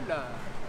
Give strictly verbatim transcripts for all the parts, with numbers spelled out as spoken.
Oula.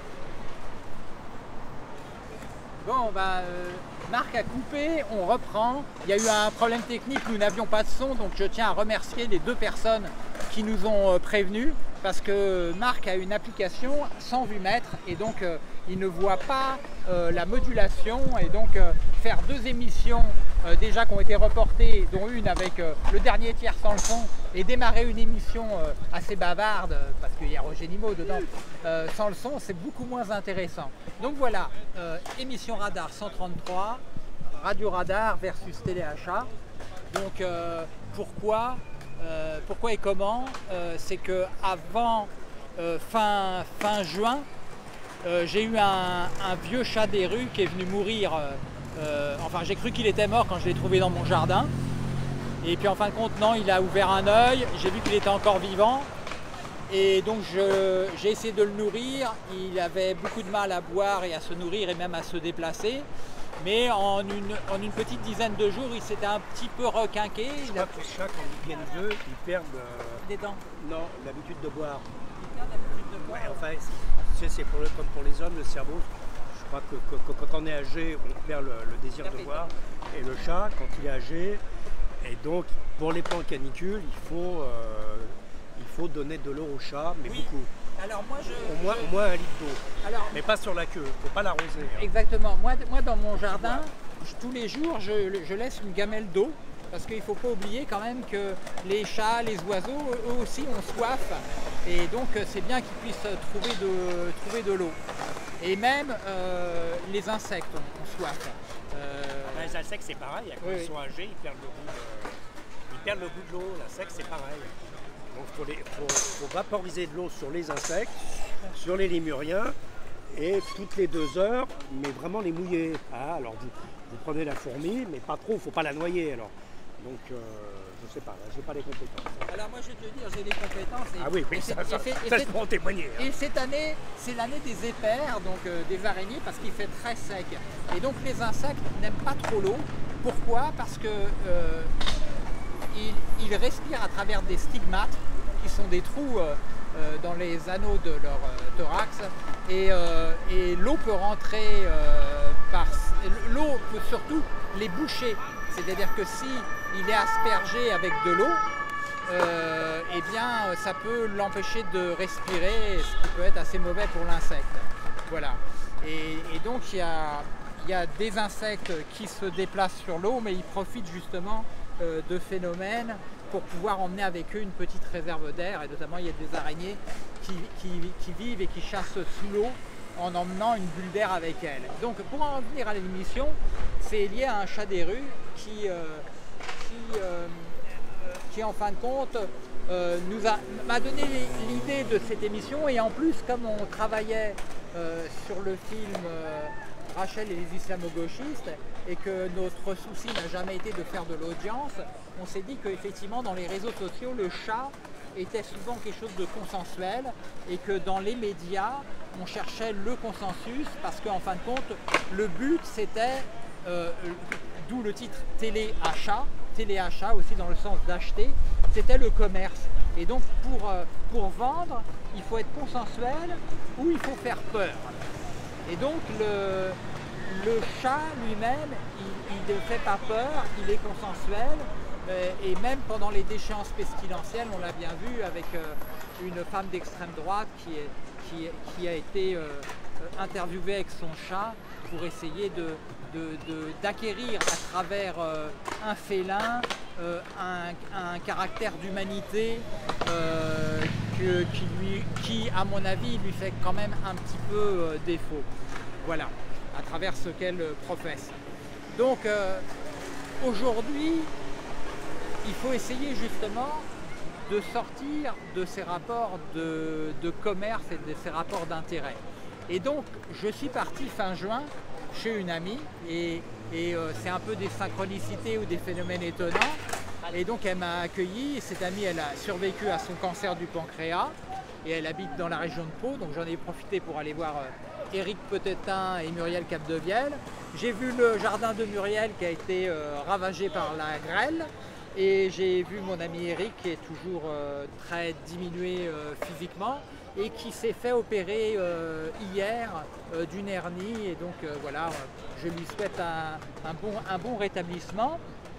Bon, bah, euh, Marc a coupé, on reprend. Il y a eu un problème technique, nous n'avions pas de son, donc je tiens à remercier les deux personnes qui nous ont euh, prévenus, parce que Marc a une application sans vue-mètre, et donc euh, il ne voit pas euh, la modulation, et donc euh, faire deux émissions euh, déjà qui ont été reportées, dont une avec euh, le dernier tiers sans le son, et démarrer une émission euh, assez bavarde, parce qu'il y a Roger Nimmo dedans, euh, sans le son, c'est beaucoup moins intéressant. Donc voilà, euh, émission Radar cent trente-trois, Radio Radar versus Téléachat. Donc euh, pourquoi, euh, pourquoi et comment euh, c'est que avant euh, fin, fin juin, euh, j'ai eu un, un vieux chat des rues qui est venu mourir. Euh, euh, enfin, j'ai cru qu'il était mort quand je l'ai trouvé dans mon jardin. Et puis en fin de compte, non, il a ouvert un œil, j'ai vu qu'il était encore vivant. Et donc j'ai essayé de le nourrir. Il avait beaucoup de mal à boire et à se nourrir et même à se déplacer. Mais en une, en une petite dizaine de jours, il s'était un petit peu requinqué. Je crois que les chats, quand ils viennent d'eux, ils perdent euh, des dents. Non, l'habitude de boire. Ils perdent l'habitude de boire. Ouais, enfin, tu sais, c'est pour le, comme pour les hommes, le cerveau. Je crois que, que, que quand on est âgé, on perd le, le désir de boire. Et le chat, quand il est âgé, et donc pour les plans canicules, il faut, euh, il faut donner de l'eau au chat, mais oui. beaucoup. Alors moi je, au, moins, je... au moins un litre d'eau, mais pas sur la queue, il ne faut pas l'arroser. Hein. Exactement, moi, moi dans mon jardin, je, tous les jours je, je laisse une gamelle d'eau, parce qu'il ne faut pas oublier quand même que les chats, les oiseaux, eux aussi ont soif, et donc c'est bien qu'ils puissent trouver de, trouver de l'eau. Et même euh, les insectes ont, ont soif. Euh... Les insectes c'est pareil, quand oui, ils sont âgés, ils perdent le goût de, ils perdent le goût de l'eau, l'insecte c'est pareil. Donc il faut, faut, faut vaporiser de l'eau sur les insectes, sur les lémuriens, et toutes les deux heures, mais vraiment les mouiller. Ah, alors vous, vous prenez la fourmi, mais pas trop, il ne faut pas la noyer alors. Donc euh, je ne sais pas, je n'ai pas les compétences. Alors moi je vais te dire, j'ai les compétences. Et, ah oui, oui, et ça, ça, et ça je peux en témoigner. Hein. Et cette année, c'est l'année des épères, donc euh, des araignées, parce qu'il fait très sec. Et donc les insectes n'aiment pas trop l'eau. Pourquoi? Parce que euh, ils, ils respirent à travers des stigmates, qui sont des trous euh, euh, dans les anneaux de leur euh, thorax. Et, euh, et l'eau peut rentrer euh, par... L'eau peut surtout les boucher. C'est-à-dire que si il est aspergé avec de l'eau, euh, eh bien ça peut l'empêcher de respirer, ce qui peut être assez mauvais pour l'insecte. Voilà. Et, et donc il y a, il y a des insectes qui se déplacent sur l'eau, mais ils profitent justement euh, de phénomènes pour pouvoir emmener avec eux une petite réserve d'air. Et notamment il y a des araignées qui, qui, qui vivent et qui chassent sous l'eau en emmenant une bulle d'air avec elles. Donc pour en venir à l'émission, c'est lié à un chat des rues qui, euh, qui, euh, qui en fin de compte euh, nous a m'a donné l'idée de cette émission. Et en plus, comme on travaillait euh, sur le film euh, Rachel et les islamo-gauchistes, et que notre souci n'a jamais été de faire de l'audience, on s'est dit qu'effectivement dans les réseaux sociaux, le chat était souvent quelque chose de consensuel, et que dans les médias, on cherchait le consensus, parce qu'en fin de compte, le but c'était, euh, d'où le titre téléachat, téléachat aussi dans le sens d'acheter, c'était le commerce. Et donc pour, euh, pour vendre, il faut être consensuel ou il faut faire peur. Et donc le, le chat lui-même, il ne fait pas peur, il est consensuel. Et même pendant les déchéances pestilentielles, on l'a bien vu avec une femme d'extrême droite qui, est, qui, qui a été euh, interviewée avec son chat pour essayer de, de, de, d'acquérir à travers euh, un félin euh, un, un caractère d'humanité euh, qui, lui, qui, à mon avis, lui fait quand même un petit peu euh, défaut. Voilà, à travers ce qu'elle professe. Donc euh, aujourd'hui, il faut essayer justement de sortir de ces rapports de, de commerce et de ces rapports d'intérêt. Et donc, je suis parti fin juin chez une amie, et, et euh, c'est un peu des synchronicités ou des phénomènes étonnants. Et donc, elle m'a accueilli, et cette amie, elle a survécu à son cancer du pancréas, et elle habite dans la région de Pau, donc j'en ai profité pour aller voir euh, Éric Petetin et Muriel Capdevielle. J'ai vu le jardin de Muriel qui a été euh, ravagé par la grêle, et j'ai vu mon ami Eric qui est toujours euh, très diminué euh, physiquement. et qui s'est fait opérer euh, hier euh, d'une hernie. Et donc euh, voilà, je lui souhaite un, un, bon, un bon rétablissement.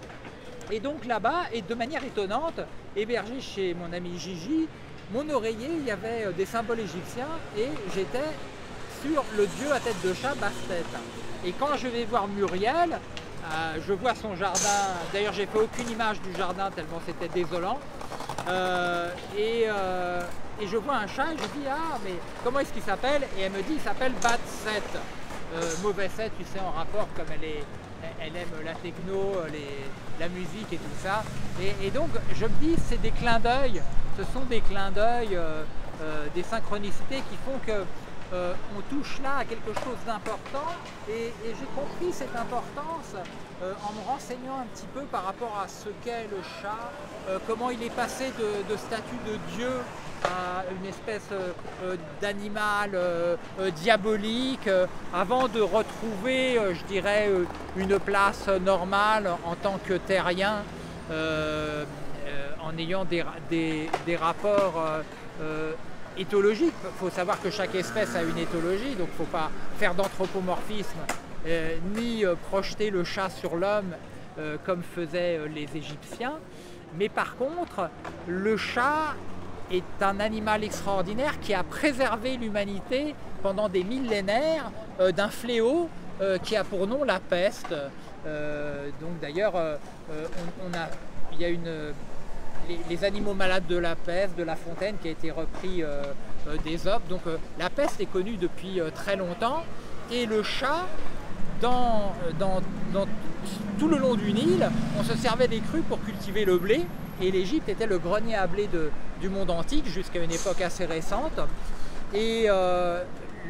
Et donc là-bas, et de manière étonnante, hébergé chez mon ami Gigi, mon oreiller, il y avait des symboles égyptiens et j'étais sur le dieu à tête de chat Bastet. Et quand je vais voir Muriel, euh, je vois son jardin. D'ailleurs, j'ai fait aucune image du jardin tellement c'était désolant. Euh, et, euh, et je vois un chat et je dis ah mais comment est-ce qu'il s'appelle? Et elle me dit il s'appelle Batset. Euh, mauvais set, tu sais, en rapport comme elle est. Elle aime la techno, les, la musique et tout ça. Et, et donc, je me dis, c'est des clins d'œil, ce sont des clins d'œil, euh, euh, des synchronicités qui font que euh, on touche là à quelque chose d'important. Et, et j'ai compris cette importance euh, en me renseignant un petit peu par rapport à ce qu'est le chat, euh, comment il est passé de, de statut de Dieu à une espèce euh, d'animal euh, euh, diabolique euh, avant de retrouver, euh, je dirais, euh, une place normale en tant que terrien euh, euh, en ayant des, des, des rapports euh, euh, éthologiques. Il faut savoir que chaque espèce a une éthologie, donc il ne faut pas faire d'anthropomorphisme euh, ni euh, projeter le chat sur l'homme euh, comme faisaient euh, les Égyptiens. Mais par contre, le chat est un animal extraordinaire qui a préservé l'humanité pendant des millénaires euh, d'un fléau euh, qui a pour nom la peste. Euh, donc d'ailleurs, euh, on, on a, il y a une, les, les animaux malades de la peste, de La Fontaine, qui a été repris euh, euh, d'Ésope. Donc euh, la peste est connue depuis euh, très longtemps et le chat, dans, dans, dans tout le long du Nil, on se servait des crues pour cultiver le blé. Et l'Égypte était le grenier à blé de, du monde antique jusqu'à une époque assez récente. Et euh,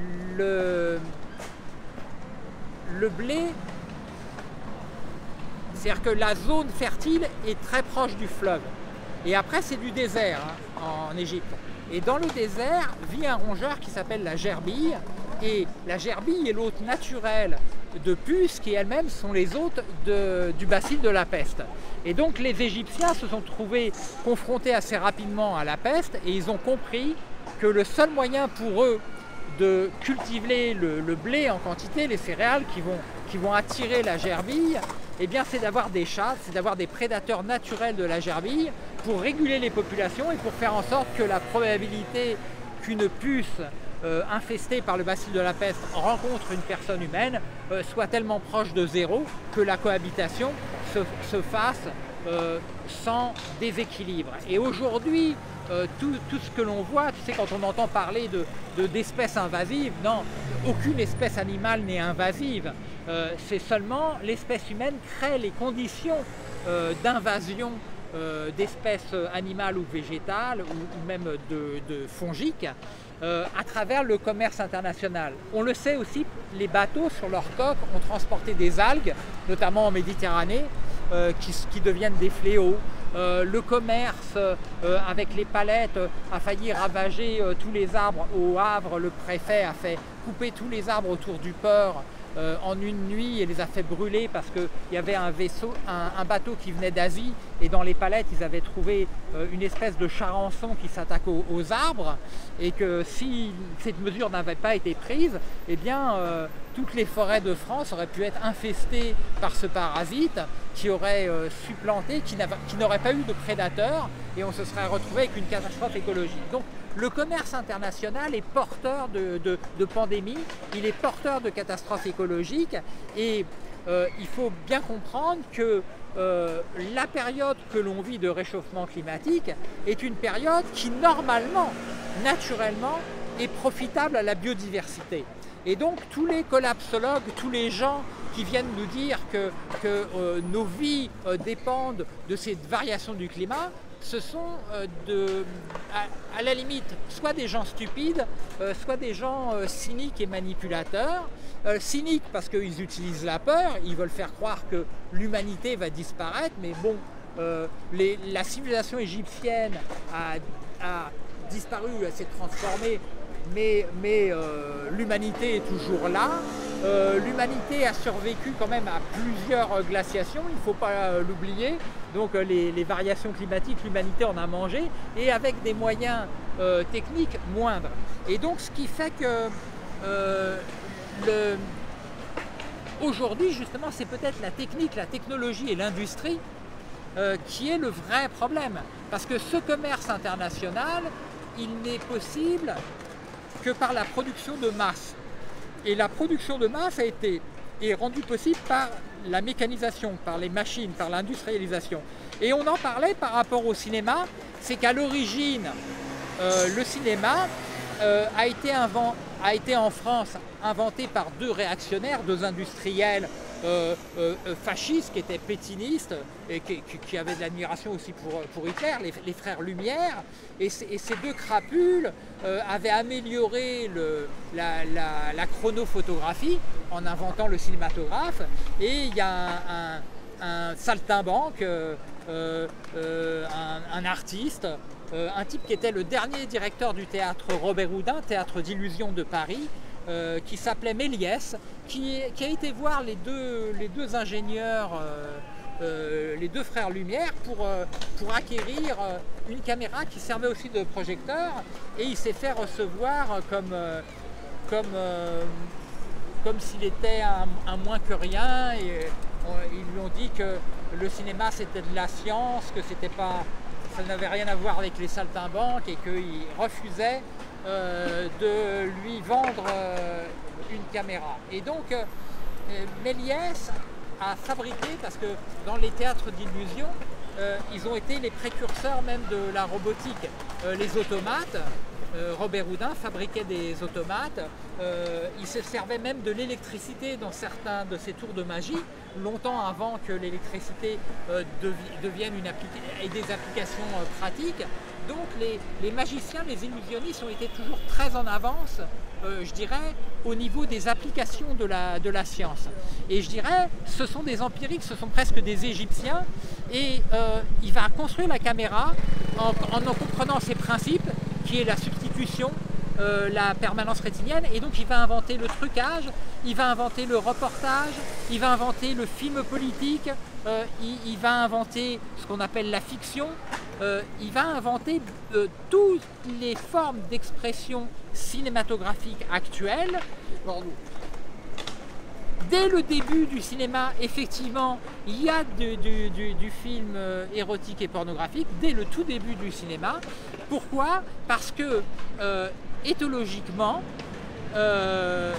le, le blé, c'est-à-dire que la zone fertile est très proche du fleuve. Et après, c'est du désert hein, en Égypte. Et dans le désert vit un rongeur qui s'appelle la gerbille. Et la gerbille est l'hôte naturel de puces qui elles-mêmes sont les hôtes de, du bacille de la peste. Et donc les Égyptiens se sont trouvés confrontés assez rapidement à la peste et ils ont compris que le seul moyen pour eux de cultiver le, le blé en quantité, les céréales qui vont, qui vont attirer la gerbille, eh bien c'est d'avoir des chats, c'est d'avoir des prédateurs naturels de la gerbille pour réguler les populations et pour faire en sorte que la probabilité qu'une puce Euh, infesté par le bacille de la peste rencontre une personne humaine euh, soit tellement proche de zéro que la cohabitation se, se fasse euh, sans déséquilibre. Et aujourd'hui, euh, tout, tout ce que l'on voit, tu sais, quand on entend parler de, de, d'espèces invasives, non, aucune espèce animale n'est invasive. Euh, c'est seulement l'espèce humaine crée les conditions euh, d'invasion euh, d'espèces animales ou végétales ou, ou même de, de fongiques. Euh, à travers le commerce international. On le sait aussi, les bateaux sur leur coque ont transporté des algues, notamment en Méditerranée, euh, qui, qui deviennent des fléaux. Euh, le commerce euh, avec les palettes euh, a failli ravager euh, tous les arbres au Havre. Le préfet a fait couper tous les arbres autour du port euh, en une nuit et les a fait brûler parce qu'il y avait un vaisseau, un, un bateau qui venait d'Asie et dans les palettes ils avaient trouvé euh, une espèce de charançon qui s'attaque aux, aux arbres et que si cette mesure n'avait pas été prise, eh bien euh, toutes les forêts de France auraient pu être infestées par ce parasite qui aurait euh, supplanté, qui n'aurait pas eu de prédateurs et on se serait retrouvé avec une catastrophe écologique. Donc le commerce international est porteur de, de, de pandémies, il est porteur de catastrophes écologiques et euh, il faut bien comprendre que euh, la période que l'on vit de réchauffement climatique est une période qui normalement, naturellement, est profitable à la biodiversité. Et donc tous les collapsologues, tous les gens qui viennent nous dire que, que euh, nos vies euh, dépendent de ces variations du climat, ce sont euh, de, à, à la limite soit des gens stupides, euh, soit des gens euh, cyniques et manipulateurs. Euh, cyniques parce qu'ils utilisent la peur, ils veulent faire croire que l'humanité va disparaître, mais bon, euh, les, la civilisation égyptienne a, a disparu, elle s'est transformée, mais, mais euh, l'humanité est toujours là. Euh, L'humanité a survécu quand même à plusieurs euh, glaciations, il ne faut pas euh, l'oublier. Donc euh, les, les variations climatiques, l'humanité en a mangé, et avec des moyens euh, techniques moindres. Et donc ce qui fait que euh, le... aujourd'hui justement c'est peut-être la technique, la technologie et l'industrie euh, qui est le vrai problème. Parce que ce commerce international, il n'est possible que par la production de masse. Et la production de masse a été est rendue possible par la mécanisation, par les machines, par l'industrialisation. Et on en parlait par rapport au cinéma, c'est qu'à l'origine, euh, le cinéma euh, a, été invent, a été en France inventé par deux réactionnaires, deux industriels euh, euh, fascistes qui étaient pétinistes et qui, qui avaient de l'admiration aussi pour, pour Hitler, les, les frères Lumière. Et, et ces deux crapules euh, avaient amélioré le, la, la, la chronophotographie en inventant le cinématographe. Et il y a un, un, un saltimbanque, euh, euh, un, un artiste, euh, un type qui était le dernier directeur du théâtre Robert Houdin, théâtre d'illusion de Paris, euh, qui s'appelait Méliès, qui, qui a été voir les deux, les deux ingénieurs, euh, euh, les deux frères Lumière, pour, euh, pour acquérir euh, une caméra qui servait aussi de projecteur, et il s'est fait recevoir comme, euh, comme, euh, comme s'il était un, un moins que rien, et on, ils lui ont dit que le cinéma c'était de la science, que c'était pas, ça n'avait rien à voir avec les saltimbanques, et qu'il refusait euh, de lui vendre euh, une caméra. Et donc euh, Méliès a fabriqué, parce que dans les théâtres d'illusion, euh, ils ont été les précurseurs même de la robotique. Euh, les automates, euh, Robert Houdin fabriquait des automates, euh, il se servait même de l'électricité dans certains de ses tours de magie, longtemps avant que l'électricité euh, devi devienne une et des applications euh, pratiques. Donc les, les magiciens, les illusionnistes ont été toujours très en avance, euh, je dirais, au niveau des applications de la, de la science. Et je dirais, ce sont des empiriques, ce sont presque des Égyptiens, et euh, il va construire la caméra en, en en comprenant ses principes, qui est la substitution, Euh, la permanence rétinienne, et donc il va inventer le trucage, il va inventer le reportage, il va inventer le film politique, euh, il, il va inventer ce qu'on appelle la fiction, euh, il va inventer euh, toutes les formes d'expression cinématographique actuelles. Dès le début du cinéma, effectivement, il y a du, du, du, du film euh, érotique et pornographique, dès le tout début du cinéma. Pourquoi? Parce que euh, éthologiquement, euh,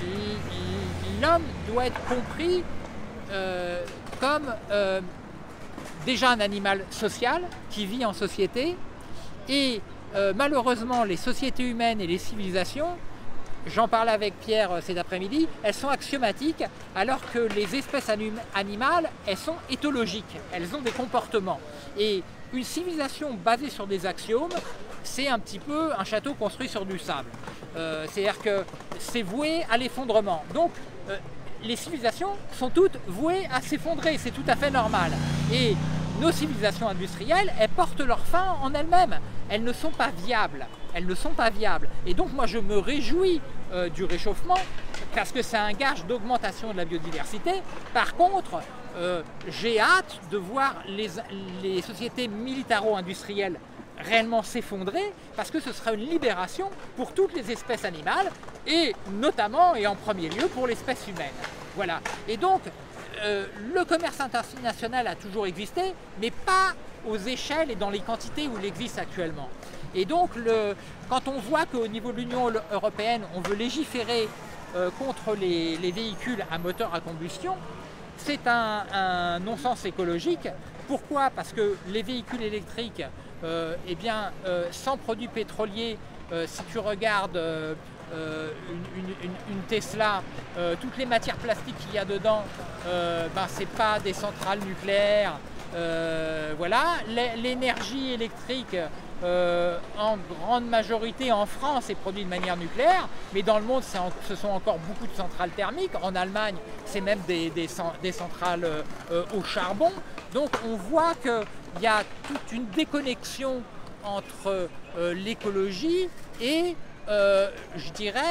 l'homme doit être compris euh, comme euh, déjà un animal social qui vit en société, et euh, malheureusement les sociétés humaines et les civilisations, j'en parlais avec Pierre cet après-midi, elles sont axiomatiques, alors que les espèces animales, elles sont éthologiques, elles ont des comportements. Et une civilisation basée sur des axiomes, c'est un petit peu un château construit sur du sable. Euh, C'est-à-dire que c'est voué à l'effondrement. Donc, euh, les civilisations sont toutes vouées à s'effondrer, c'est tout à fait normal. Et nos civilisations industrielles, elles portent leur fin en elles-mêmes. Elles ne sont pas viables. Elles ne sont pas viables. Et donc, moi, je me réjouis euh, du réchauffement, parce que c'est un gage d'augmentation de la biodiversité. Par contre, euh, j'ai hâte de voir les, les sociétés militaro-industrielles réellement s'effondrer, parce que ce sera une libération pour toutes les espèces animales, et notamment et en premier lieu pour l'espèce humaine. Voilà. Et donc, euh, le commerce international a toujours existé, mais pas aux échelles et dans les quantités où il existe actuellement. Et donc, le, quand on voit qu'au niveau de l'Union européenne, on veut légiférer euh, contre les, les véhicules à moteur à combustion, c'est un, un non-sens écologique. Pourquoi? Parce que les véhicules électriques, euh, eh bien, euh, sans produits pétroliers, euh, si tu regardes euh, euh, une, une, une Tesla, euh, toutes les matières plastiques qu'il y a dedans, euh, ben, c'est pas des centrales nucléaires. Euh, voilà, l'énergie électrique euh, en grande majorité en France est produite de manière nucléaire, mais dans le monde en, ce sont encore beaucoup de centrales thermiques. En Allemagne, c'est même des, des, des centrales euh, au charbon. Donc on voit qu'il y a toute une déconnexion entre euh, l'écologie et, euh, je dirais,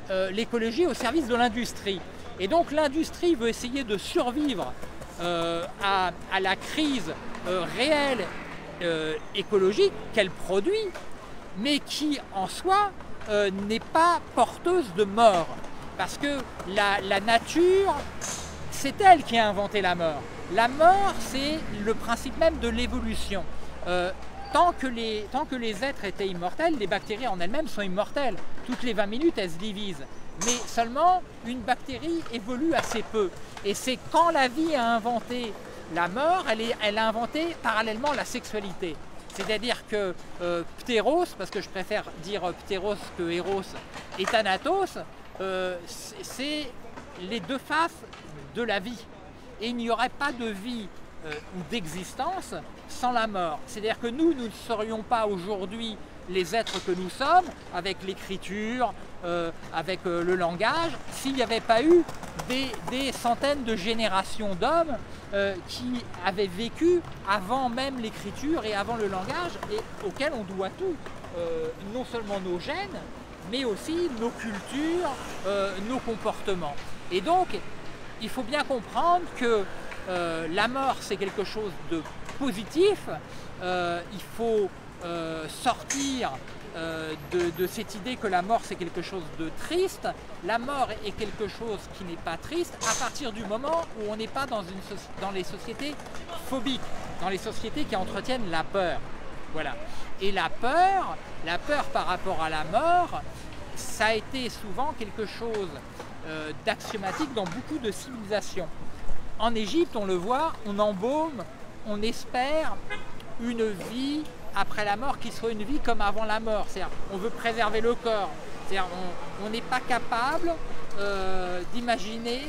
euh, l'écologie au service de l'industrie. Et donc l'industrie veut essayer de survivre euh, à, à la crise euh, réelle euh, écologique qu'elle produit, mais qui en soi euh, n'est pas porteuse de mort. Parce que la, la nature, c'est elle qui a inventé la mort. La mort, c'est le principe même de l'évolution. Euh, tant que les, tant que les êtres étaient immortels, les bactéries en elles-mêmes sont immortelles. Toutes les vingt minutes, elles se divisent. Mais seulement, une bactérie évolue assez peu. Et c'est quand la vie a inventé la mort, elle, est, elle a inventé parallèlement la sexualité. C'est-à-dire que euh, Ptéros, parce que je préfère dire Ptéros que Eros, et Thanatos, euh, c'est les deux faces de la vie. Et il n'y aurait pas de vie euh, ou d'existence sans la mort. C'est-à-dire que nous, nous ne serions pas aujourd'hui les êtres que nous sommes, avec l'écriture, euh, avec euh, le langage, s'il n'y avait pas eu des, des centaines de générations d'hommes euh, qui avaient vécu avant même l'écriture et avant le langage, et auxquels on doit tout. Euh, non seulement nos gènes, mais aussi nos cultures, euh, nos comportements. Et donc, il faut bien comprendre que euh, la mort, c'est quelque chose de positif. Euh, il faut euh, sortir euh, de, de cette idée que la mort, c'est quelque chose de triste. La mort est quelque chose qui n'est pas triste à partir du moment où on n'est pas dans, une dans les sociétés phobiques, dans les sociétés qui entretiennent la peur. Voilà. Et la peur, la peur par rapport à la mort, ça a été souvent quelque chose euh, d'axiomatique dans beaucoup de civilisations. En Égypte, on le voit, on embaume, on espère une vie après la mort qui soit une vie comme avant la mort. C'est-à-dire, on veut préserver le corps. C'est-à-dire, on n'est pas capable euh, d'imaginer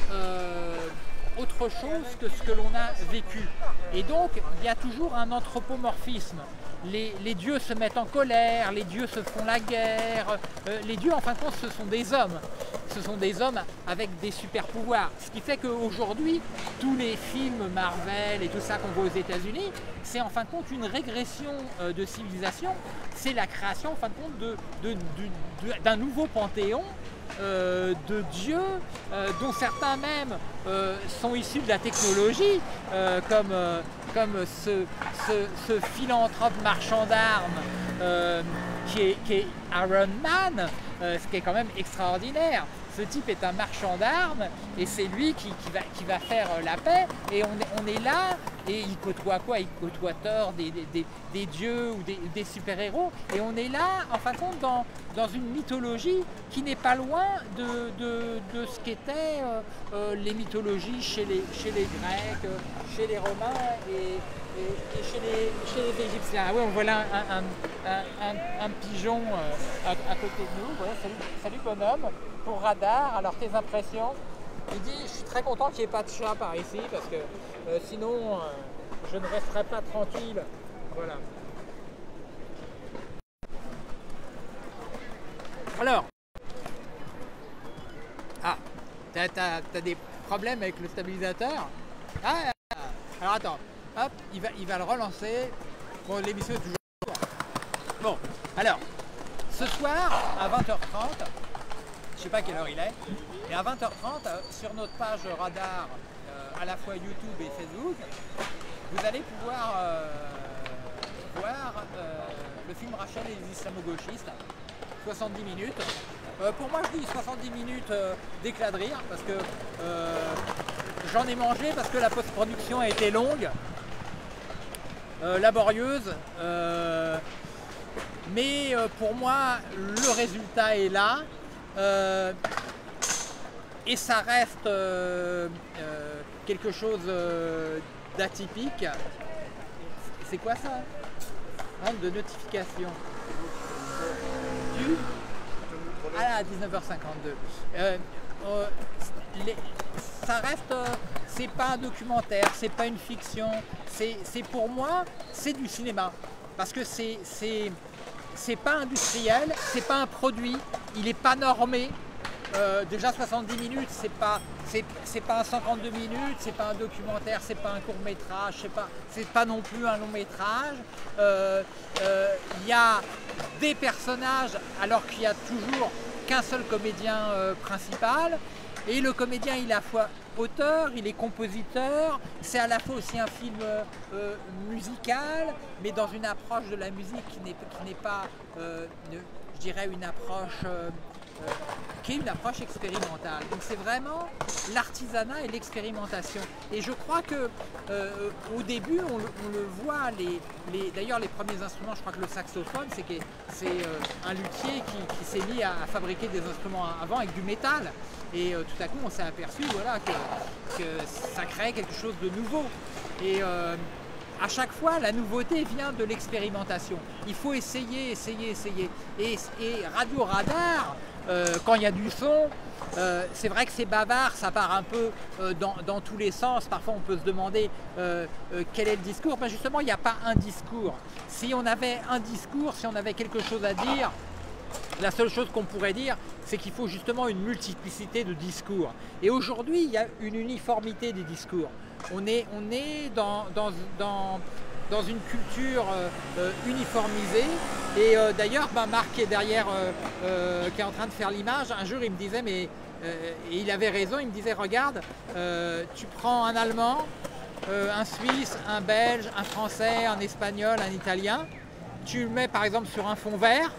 euh, autre chose que ce que l'on a vécu. Et donc, il y a toujours un anthropomorphisme. Les, les dieux se mettent en colère, les dieux se font la guerre. Euh, les dieux, en fin de compte, ce sont des hommes. Ce sont des hommes avec des super pouvoirs. Ce qui fait qu'aujourd'hui, tous les films Marvel et tout ça qu'on voit aux États-Unis, c'est en fin de compte une régression euh, de civilisation. C'est la création, en fin de compte, de, de, de, de, d'un nouveau panthéon euh, de dieux, euh, dont certains même euh, sont issus de la technologie, euh, comme, euh, comme ce, ce, ce philanthrope marchand d'armes euh, qui, est, qui est Iron Man, euh, ce qui est quand même extraordinaire. Ce type est un marchand d'armes et c'est lui qui, qui, va, qui va faire la paix, et on est, on est là, et il côtoie quoi? Il côtoie Thor, des, des, des, des dieux ou des, des super-héros, et on est là, en fin de compte, dans, dans une mythologie qui n'est pas loin de, de, de ce qu'étaient euh, euh, les mythologies chez les, chez les Grecs, euh, chez les Romains et, et, et chez, les, chez les Égyptiens. Ah oui, on voit là un, un, un, un, un pigeon euh, à, à côté de nous. Ouais, salut, salut bonhomme. Pour Radar, alors tes impressions? Il dit, je suis très content qu'il n'y ait pas de chat par ici, parce que euh, sinon euh, je ne resterai pas tranquille. Voilà. Alors, ah, t'as, t'as, t'as des problèmes avec le stabilisateur? Ah, alors attends, hop, il va, il va le relancer. Bon, l'émission est toujours... Bon, alors, ce soir, à vingt heures trente, je ne sais pas quelle heure il est, mais à vingt heures trente, sur notre page Radar, euh, à la fois YouTube et Facebook, vous allez pouvoir euh, voir euh, le film Rachel et les islamo-gauchistes, soixante-dix minutes. Euh, pour moi, je dis soixante-dix minutes euh, d'éclat de rire, parce que euh, j'en ai mangé, parce que la post-production a été longue, euh, laborieuse, euh, mais euh, pour moi, le résultat est là. Euh, et ça reste euh, euh, quelque chose euh, d'atypique. C'est quoi ça? Hein, de notification du ah, dix-neuf heures cinquante-deux. Euh, euh, les, ça reste, euh, c'est pas un documentaire, c'est pas une fiction. C'est pour moi, c'est du cinéma, parce que c'est c'est pas industriel, c'est pas un produit, il n'est pas normé. Euh, déjà soixante-dix minutes, c'est pas, c'est pas un cinquante-deux minutes, c'est pas un documentaire, c'est pas un court métrage, c'est pas, c'est pas non plus un long métrage. Il euh, euh, y a des personnages, alors qu'il y a toujours qu'un seul comédien euh, principal. Et le comédien, il est à la fois auteur, il est compositeur, c'est à la fois aussi un film euh, musical, mais dans une approche de la musique qui n'est qui n'est pas, euh, une, je dirais, une approche, euh, euh, qui est une approche expérimentale. Donc c'est vraiment l'artisanat et l'expérimentation. Et je crois que euh, au début, on, on le voit, les, les, d'ailleurs les premiers instruments, je crois que le saxophone, c'est que c'est euh, un luthier qui, qui s'est mis à, à fabriquer des instruments avant avec du métal. Et euh, tout à coup, on s'est aperçu voilà, que, que ça crée quelque chose de nouveau. Et euh, à chaque fois, la nouveauté vient de l'expérimentation. Il faut essayer, essayer, essayer. Et, et Radio Radar, euh, quand il y a du son, euh, c'est vrai que c'est bavard, ça part un peu euh, dans, dans tous les sens. Parfois, on peut se demander euh, euh, quel est le discours. Ben justement, il n'y a pas un discours. Si on avait un discours, si on avait quelque chose à dire, la seule chose qu'on pourrait dire, c'est qu'il faut justement une multiplicité de discours. Et aujourd'hui, il y a une uniformité des discours. On est, on est dans, dans, dans, dans une culture euh, uniformisée. Et euh, d'ailleurs, ben Marc qui est derrière, euh, euh, qui est en train de faire l'image, un jour il me disait, mais euh, et il avait raison, il me disait, regarde, euh, tu prends un Allemand, euh, un Suisse, un Belge, un Français, un Espagnol, un Italien, tu le mets par exemple sur un fond vert,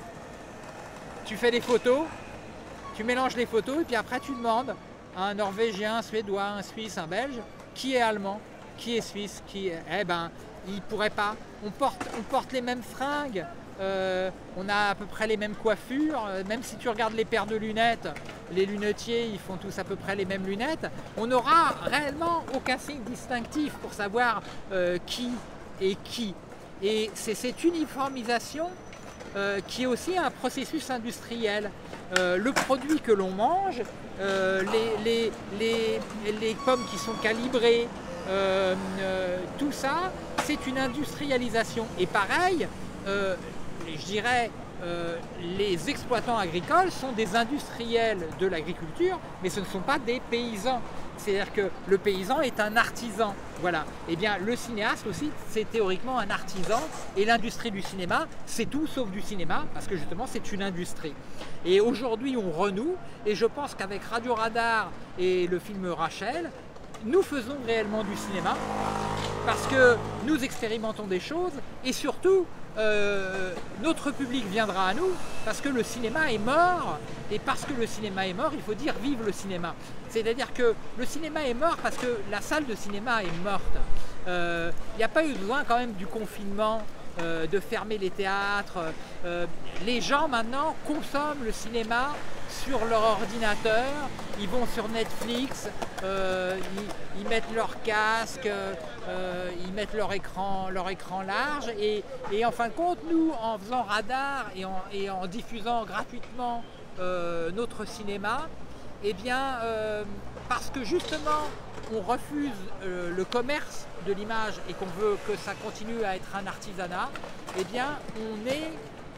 tu fais des photos, tu mélanges les photos et puis après tu demandes à un Norvégien, un Suédois, un Suisse, un Belge, qui est allemand, qui est suisse, qui est... Eh ben, il ne pourrait pas. On porte, on porte les mêmes fringues, euh, on a à peu près les mêmes coiffures, euh, même si tu regardes les paires de lunettes, les lunetiers, ils font tous à peu près les mêmes lunettes. On n'aura réellement aucun signe distinctif pour savoir euh, qui est qui. Et c'est cette uniformisation Euh, qui est aussi un processus industriel. Euh, le produit que l'on mange, euh, les, les, les, les pommes qui sont calibrées, euh, euh, tout ça, c'est une industrialisation. Et pareil, euh, je dirais, euh, les exploitants agricoles sont des industriels de l'agriculture, mais ce ne sont pas des paysans. C'est-à-dire que le paysan est un artisan. Voilà. Eh bien, le cinéaste aussi, c'est théoriquement un artisan. Et l'industrie du cinéma, c'est tout sauf du cinéma, parce que justement, c'est une industrie. Et aujourd'hui, on renoue. Et je pense qu'avec Radio Radar et le film Rachel, nous faisons réellement du cinéma, parce que nous expérimentons des choses. Et surtout, euh, notre public viendra à nous, parce que le cinéma est mort. Et parce que le cinéma est mort, il faut dire vive le cinéma. C'est-à-dire que le cinéma est mort parce que la salle de cinéma est morte. Il euh, n'y a pas eu besoin quand même du confinement, euh, de fermer les théâtres. Euh, les gens maintenant consomment le cinéma sur leur ordinateur, ils vont sur Netflix, euh, ils, ils mettent leur casque, euh, ils mettent leur écran, leur écran large et, et en fin de compte, nous, en faisant Radar et en, et en diffusant gratuitement euh, notre cinéma, eh bien, euh, parce que justement, on refuse euh, le commerce de l'image et qu'on veut que ça continue à être un artisanat, eh bien, on est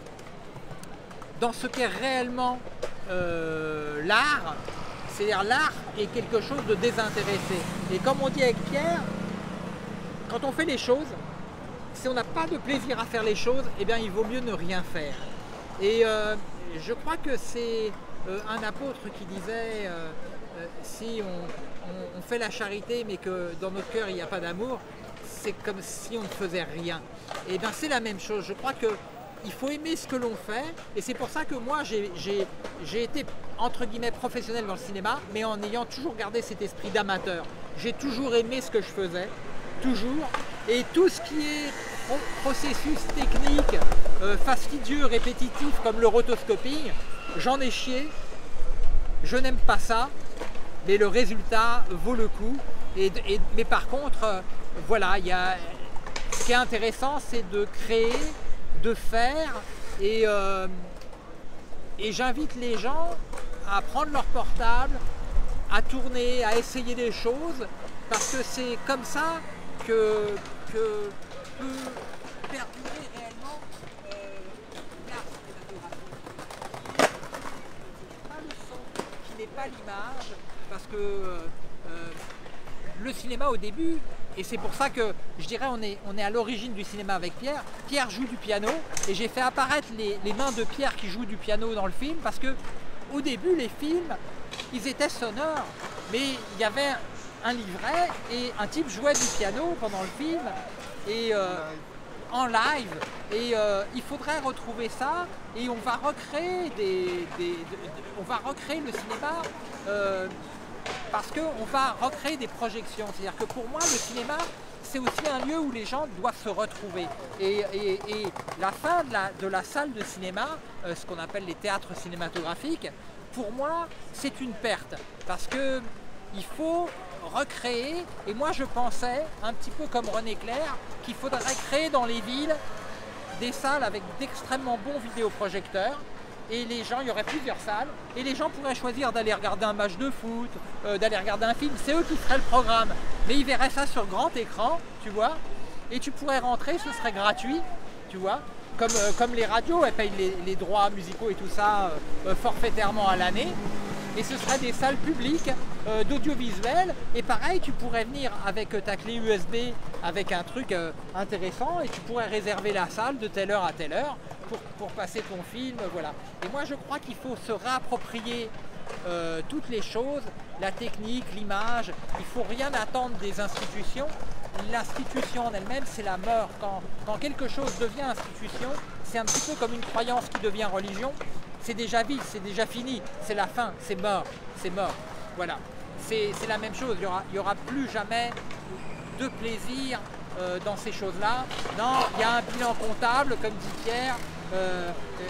dans ce qu'est réellement euh, l'art, c'est-à-dire l'art est quelque chose de désintéressé. Et comme on dit avec Pierre, quand on fait les choses, si on n'a pas de plaisir à faire les choses, eh bien, il vaut mieux ne rien faire. Et euh, je crois que c'est euh, un apôtre qui disait euh, euh, si on, on, on fait la charité mais que dans notre cœur il n'y a pas d'amour, c'est comme si on ne faisait rien. Et bien c'est la même chose. Je crois que il faut aimer ce que l'on fait et c'est pour ça que moi j'ai été entre guillemets professionnel dans le cinéma, mais en ayant toujours gardé cet esprit d'amateur. J'ai toujours aimé ce que je faisais, toujours, et tout ce qui est processus technique euh, fastidieux, répétitif comme le rotoscoping, j'en ai chié, je n'aime pas ça, mais le résultat vaut le coup. Et, et, mais par contre, euh, voilà, y a, ce qui est intéressant, c'est de créer, de faire, et, euh, et j'invite les gens à prendre leur portable, à tourner, à essayer des choses, parce que c'est comme ça que, que peut perdurer réellement euh, l'art cinématographique. Qui n'est pas le son, qui n'est pas l'image, parce que euh, le cinéma au début, et c'est pour ça que je dirais on est, on est à l'origine du cinéma avec Pierre. Pierre joue du piano et j'ai fait apparaître les, les mains de Pierre qui joue du piano dans le film parce que au début, les films, ils étaient sonores, mais il y avait un livret et un type jouait du piano pendant le film et euh, en live. Et euh, il faudrait retrouver ça et on va recréer des, des, de, de, on va recréer le cinéma euh, parce qu'on va recréer des projections. C'est-à-dire que pour moi, le cinéma, c'est aussi un lieu où les gens doivent se retrouver. Et, et, et la fin de la, de la salle de cinéma, euh, ce qu'on appelle les théâtres cinématographiques, pour moi, c'est une perte. Parce que il faut recréer, et moi je pensais, un petit peu comme René Clair, qu'il faudrait créer dans les villes des salles avec d'extrêmement bons vidéoprojecteurs, et les gens, il y aurait plusieurs salles, et les gens pourraient choisir d'aller regarder un match de foot, euh, d'aller regarder un film, c'est eux qui feraient le programme. Mais ils verraient ça sur grand écran, tu vois, et tu pourrais rentrer, ce serait gratuit, tu vois, comme, euh, comme les radios, elles payent les, les droits musicaux et tout ça euh, euh, forfaitairement à l'année. Et ce seraient des salles publiques euh, d'audiovisuel. Et pareil, tu pourrais venir avec ta clé U S B, avec un truc euh, intéressant, et tu pourrais réserver la salle de telle heure à telle heure pour, pour passer ton film. Voilà. Et moi, je crois qu'il faut se réapproprier euh, toutes les choses, la technique, l'image. Il ne faut rien attendre des institutions. L'institution en elle-même, c'est la mort. Quand, quand quelque chose devient institution, c'est un petit peu comme une croyance qui devient religion. C'est déjà vide, c'est déjà fini, c'est la fin, c'est mort, c'est mort. Voilà, c'est la même chose, il n'y aura, il y aura plus jamais de plaisir euh, dans ces choses-là. Non, il y a un bilan comptable, comme dit Pierre, euh,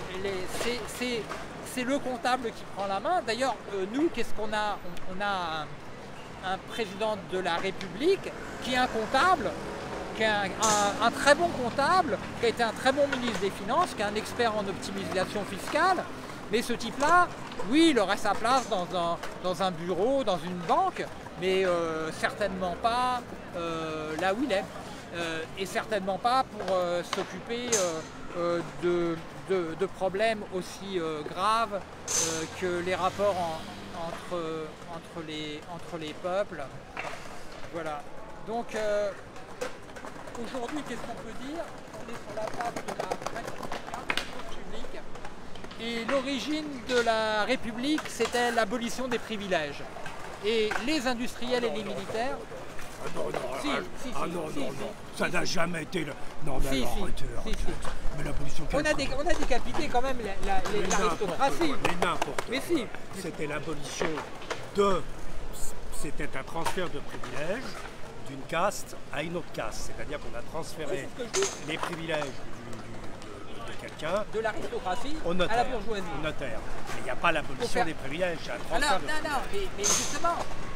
c'est le comptable qui prend la main. D'ailleurs, euh, nous, qu'est-ce qu'on a? On, on a un, un président de la République qui est un comptable, qui est un, un, un très bon comptable, qui a été un très bon ministre des Finances, qui est un expert en optimisation fiscale. Mais ce type-là, oui, il aurait sa place dans un, dans un bureau, dans une banque, mais euh, certainement pas euh, là où il est. Euh, et certainement pas pour euh, s'occuper euh, euh, de, de, de problèmes aussi euh, graves euh, que les rapports en, entre, entre, les, entre les peuples. Voilà. Donc, euh, aujourd'hui, qu'est-ce qu'on peut dire? On est sur la place de la République. Et l'origine de la République, c'était l'abolition des privilèges. Et les industriels et les militaires... Ah non, non, si, ah, si, ah si, non, si, non, si, non, si, ça si, n'a si. jamais été le... Non, mais Si, alors, si, arrêtez, si, arrêtez. si. Mais l'abolition... On a, dé, on a décapité quand même l'aristocratie. Mais n'importe Mais si. C'était l'abolition de... C'était un transfert de privilèges d'une caste à une autre caste. C'est-à-dire qu'on a transféré Oui, ce que je dis. les privilèges du, du, de, de quelqu'un De l'aristocratie au notaire. à la bourgeoisie. Au notaire. Mais il n'y a pas l'abolition faire... des privilèges, c'est un transfert Alors, de non, non, mais, mais justement,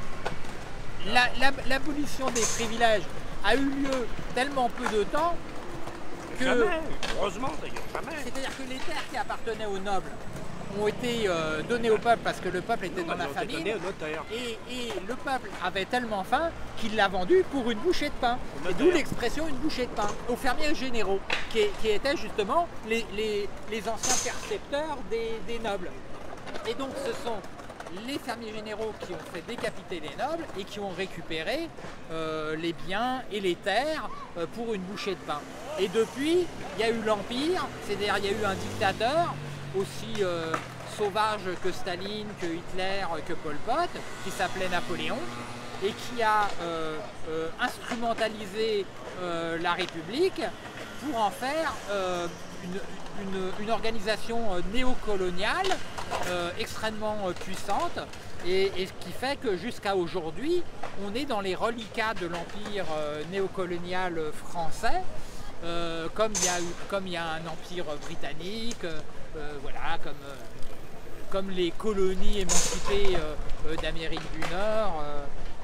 l'abolition la, la, des privilèges a eu lieu tellement peu de temps que... Jamais, heureusement d'ailleurs, jamais. C'est-à-dire que les terres qui appartenaient aux nobles ont été euh, données au peuple parce que le peuple était Non, dans la famine. Donné au notaire. Et, et le peuple avait tellement faim qu'il l'a vendu pour une bouchée de pain. Et d'où l'expression une bouchée de pain aux fermiers généraux, qui, qui étaient justement les, les, les anciens percepteurs des, des nobles. Et donc ce sont les fermiers généraux qui ont fait décapiter les nobles et qui ont récupéré euh, les biens et les terres euh, pour une bouchée de pain. Et depuis, il y a eu l'Empire, c'est-à-dire il y a eu un dictateur aussi euh, sauvage que Staline, que Hitler, que Pol Pot, qui s'appelait Napoléon, et qui a euh, euh, instrumentalisé euh, la République pour en faire euh, une, une, une organisation néocoloniale euh, extrêmement puissante, et, et ce qui fait que jusqu'à aujourd'hui, on est dans les reliquats de l'empire euh, néocolonial français, euh, comme il y a eu, comme il y a un empire britannique, euh, voilà, comme, euh, comme les colonies émancipées euh, euh, d'Amérique du Nord euh,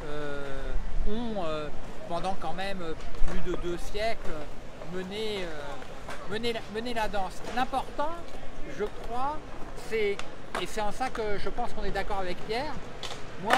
euh, ont, euh, pendant quand même plus de deux siècles, mené, euh, mené, mené la danse. L'important, je crois, c'est, et c'est en ça que je pense qu'on est d'accord avec Pierre, moi,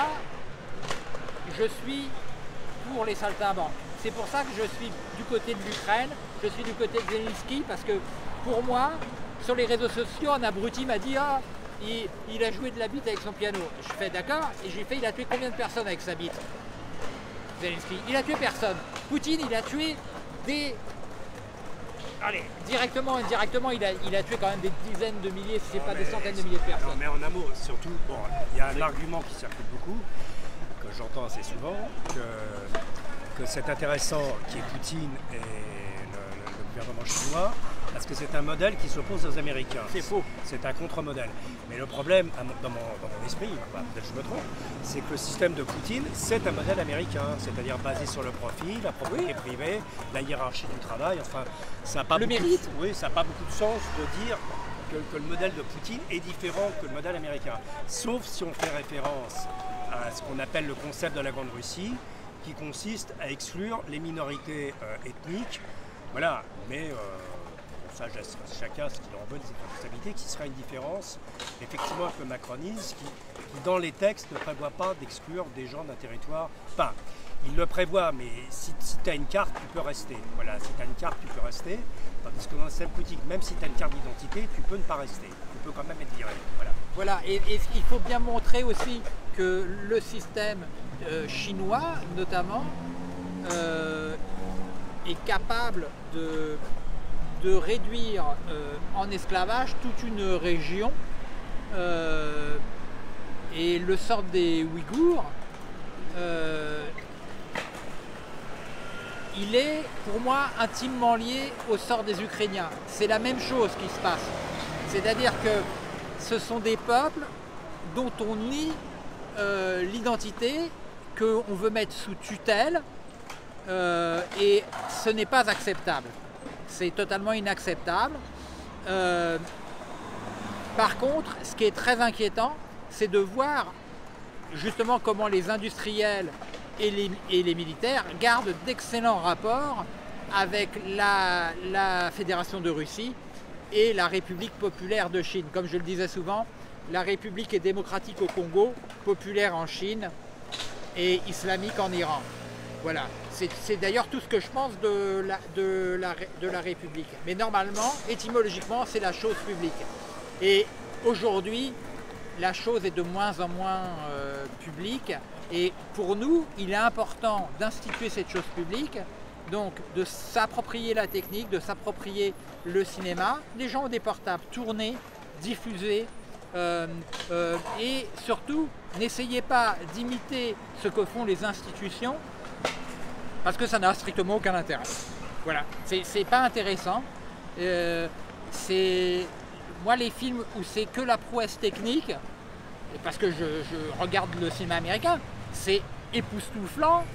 je suis pour les saltimbanques. C'est pour ça que je suis du côté de l'Ukraine, je suis du côté de Zelensky, parce que pour moi, sur les réseaux sociaux, un abruti m'a dit « Ah, il, il a joué de la bite avec son piano. » Je fais « D'accord » et j'ai fait « Il a tué combien de personnes avec sa bite ?» Zelensky, il a tué personne. Poutine, il a tué des allez, directement, indirectement, il a, il a tué quand même des dizaines de milliers, si ce n'est pas mais, des centaines de milliers de personnes. Non, mais en amour, surtout, bon, il y a un argument qui circule beaucoup, que j'entends assez souvent, que, que c'est intéressant qu'il y ait Poutine et le, le, le gouvernement chinois, parce que c'est un modèle qui s'oppose aux Américains. C'est faux. C'est un contre-modèle. Mais le problème, dans mon, dans mon esprit, bah, peut-être que je me trompe, c'est que le système de Poutine, c'est un modèle américain, c'est-à-dire basé sur le profit, la propriété oui. privée, la hiérarchie du travail. Enfin, ça n'a pas, le beaucoup mérite. De, oui, ça n'a pas beaucoup de sens de dire que, que le modèle de Poutine est différent que le modèle américain. Sauf si on fait référence à ce qu'on appelle le concept de la Grande Russie, qui consiste à exclure les minorités euh, ethniques. Voilà, mais... Euh, ça, chacun ce qu'il en veut des responsabilités, qui sera une différence effectivement avec le macronisme qui, qui dans les textes ne prévoit pas d'exclure des gens d'un territoire. Enfin, il le prévoit, mais si, si tu as une carte, tu peux rester. Voilà, si tu as une carte, tu peux rester. Tandis que dans le système politique, même si tu as une carte d'identité, tu peux ne pas rester. Tu peux quand même être viré. Voilà. Voilà, et, et il faut bien montrer aussi que le système euh, chinois, notamment, euh, est capable de... de réduire euh, en esclavage toute une région euh, et le sort des Ouïghours, euh, il est pour moi intimement lié au sort des Ukrainiens. C'est la même chose qui se passe. C'est-à-dire que ce sont des peuples dont on nie euh, l'identité, qu'on veut mettre sous tutelle euh, et ce n'est pas acceptable. C'est totalement inacceptable. Euh, par contre, ce qui est très inquiétant, c'est de voir justement comment les industriels et les, et les militaires gardent d'excellents rapports avec la, la Fédération de Russie et la République populaire de Chine. Comme je le disais souvent, la République est démocratique au Congo, populaire en Chine et islamique en Iran. Voilà, c'est d'ailleurs tout ce que je pense de la, de, la, de la République. Mais normalement, étymologiquement, c'est la chose publique. Et aujourd'hui, la chose est de moins en moins euh, publique. Et pour nous, il est important d'instituer cette chose publique, donc de s'approprier la technique, de s'approprier le cinéma. Les gens ont des portables, tournez, diffusez. Euh, euh, et surtout, n'essayez pas d'imiter ce que font les institutions, parce que ça n'a strictement aucun intérêt. Voilà, c'est pas intéressant. Euh, c'est moi les films où c'est que la prouesse technique, parce que je, je regarde le cinéma américain, c'est époustouflant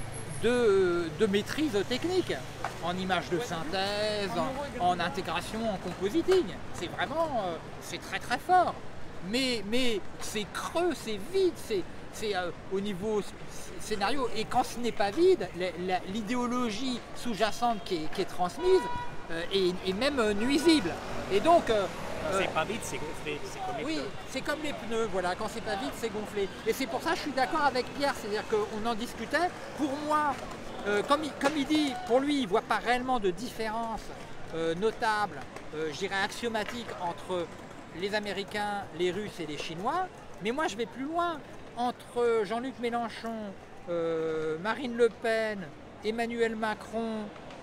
de, de maîtrise technique, en images de synthèse, en, en intégration, en compositing. C'est vraiment, euh, c'est très très fort. Mais, mais c'est creux, c'est vide, c'est euh, au niveau scénario. Et quand ce n'est pas vide, l'idéologie sous-jacente qui, qui est transmise euh, est, est même nuisible. Et donc, euh, quand c'est pas vide, c'est gonflé. Comme les oui, pneus. c'est comme les pneus, voilà. Quand c'est pas vide, c'est gonflé. Et c'est pour ça que je suis d'accord avec Pierre, c'est-à-dire qu'on en discutait. Pour moi, euh, comme, il, comme il dit, pour lui, il ne voit pas réellement de différence euh, notable, euh, je dirais axiomatique, entre les Américains, les Russes et les Chinois. Mais moi, je vais plus loin. Entre Jean-Luc Mélenchon, euh, Marine Le Pen, Emmanuel Macron,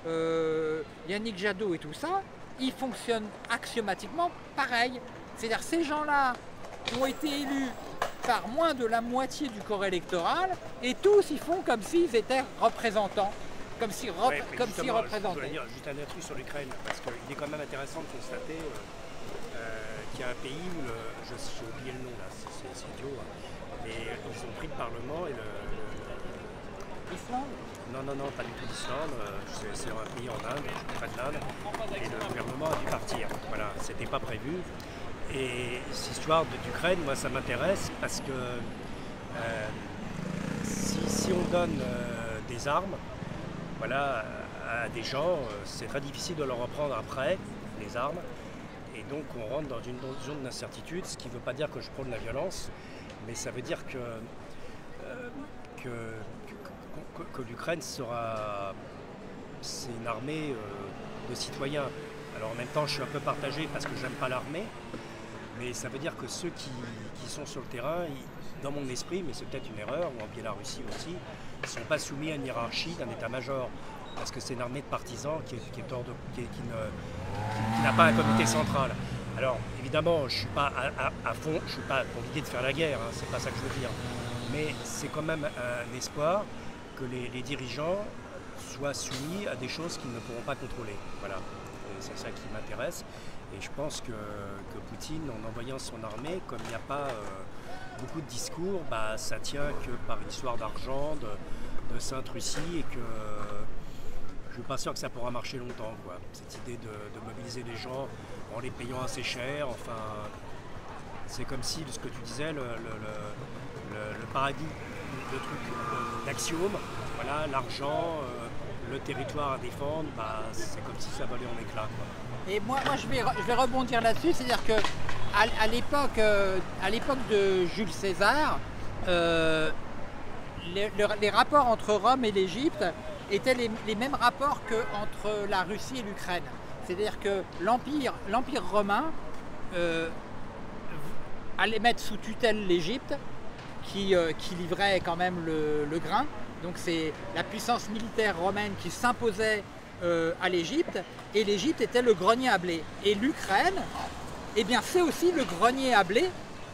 euh, Yannick Jadot et tout ça, ils fonctionnent axiomatiquement pareil. C'est-à-dire ces gens-là ont été élus par moins de la moitié du corps électoral et tous ils font comme s'ils étaient représentants, comme s'ils rep ouais, si représentaient. Je voulais dire juste un truc sur l'Ukraine, parce qu'il est quand même intéressant de constater euh, qu'il y a un pays où, le, je j'ai oublié le nom là, c'est idiot, hein, mais ils ont pris le Parlement et le... le... L'Islande ? Non, non, non, pas du tout l'Islande, c'est un pays en Inde, près de l'Inde, et le gouvernement a dû partir. Voilà, c'était pas prévu. Et cette histoire d'Ukraine, moi ça m'intéresse parce que euh, si, si on donne euh, des armes, voilà, à des gens, euh, c'est très difficile de leur reprendre après, les armes. Et donc on rentre dans une zone d'incertitude, ce qui ne veut pas dire que je prône la violence, mais ça veut dire que, euh, que que, que l'Ukraine sera, c'est une armée euh, de citoyens. Alors en même temps, je suis un peu partagé parce que j'aime pas l'armée, mais ça veut dire que ceux qui, qui sont sur le terrain, ils, dans mon esprit, mais c'est peut-être une erreur, ou en Biélorussie aussi, ne sont pas soumis à une hiérarchie d'un état-major. parce que c'est une armée de partisans qui, est, qui, est hors de, qui, est, qui ne, qui n'a pas un comité central. Alors évidemment, je ne suis pas à, à, à fond, je ne suis pas pour l'idée de faire la guerre, hein, c'est pas ça que je veux dire. Mais c'est quand même un espoir que les, les dirigeants soient soumis à des choses qu'ils ne pourront pas contrôler. Voilà, c'est ça qui m'intéresse. Et je pense que, que Poutine, en envoyant son armée, comme il n'y a pas euh, beaucoup de discours, bah, ça tient que par une histoire d'argent, de, de Sainte Russie, et que euh, je ne suis pas sûr que ça pourra marcher longtemps, quoi. Cette idée de, de mobiliser les gens en les payant assez cher, enfin, c'est comme si, ce que tu disais, le, le, le, le, le paradis, le truc d'axiome, voilà, l'argent, euh, le territoire à défendre, bah, c'est comme si ça volait en éclats, quoi. Et moi, moi je, vais, je vais rebondir là-dessus, c'est-à-dire que à, à l'époque euh, à l'époque de Jules César, euh, les, les rapports entre Rome et l'Égypte étaient les, les mêmes rapports qu'entre la Russie et l'Ukraine. C'est-à-dire que l'Empire l'Empire romain euh, allait mettre sous tutelle l'Égypte, qui, euh, qui livrait quand même le, le grain. Donc c'est la puissance militaire romaine qui s'imposait euh, à l'Égypte, et l'Égypte était le grenier à blé. Et l'Ukraine, eh bien c'est aussi le grenier à blé,